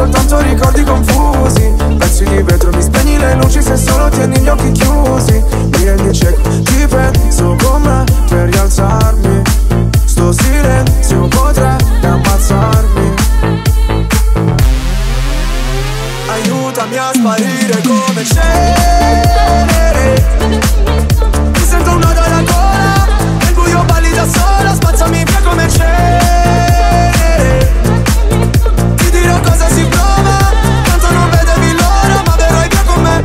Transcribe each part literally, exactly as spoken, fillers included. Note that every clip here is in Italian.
soltanto ricordi confusi. Pezzi di vetro, mi spegni le luci se solo tieni gli occhi chiusi. Mi rendi cieco, ti penso con me per rialzarmi. Sto silenzio potrebbe ammazzarmi. Aiutami a sparire come cenere. Mi sento un nodo alla gola, nel buio balli da sola, spazzami via come cenere. Ti dirò cosa si prova, tanto non vedevi l'ora, ma verrai via con me.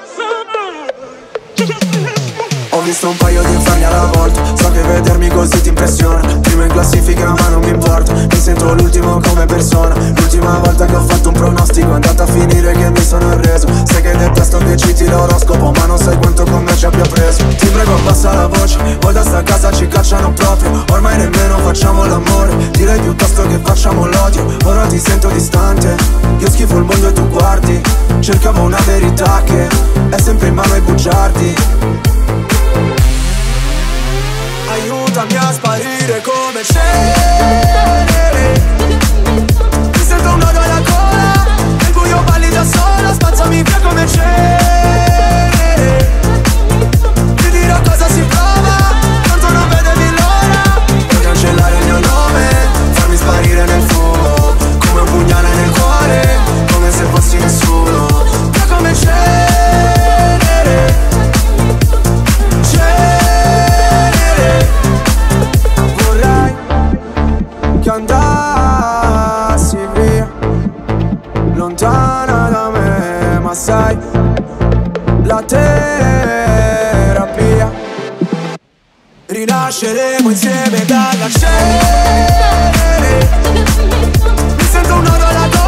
Ho visto un paio di inferni alla volta, so che vedermi così ti impressiona. Prima in classifica ma non mi importa, mi sento l'ultimo come persona. L'ultima volta che ho fatto un pronostico è andata a finire che mi sono arreso. Sai che detesto che citi l'oroscopo, ma non sai quanto con me ci abbia preso. Ti prego abbassa la voce, poi da sta casa ci cacciano proprio. Ormai nemmeno facciamo l'amore, direi piuttosto che facciamo l'odio. Ora ti sento distante, io schifo il mondo e tu guardi. Cercavo una verità che è sempre in mano ai bugiardi. Aiutami a sparire come cenere. Mi sento un nodo alla gola, nel buio balli da sola, spazzami via come cenere. Ti dirò cosa si prova, tanto non vedevi l'ora. Puoi cancellare il mio nome, farmi sparire nel fumo, come un pugnale nel cuore, come se fossi nessuno. Via come cenere. Che andassi via, lontana da me, ma sai, la terapia. Rinasceremo insieme dalla cenere. Mi sento un nodo alla gola,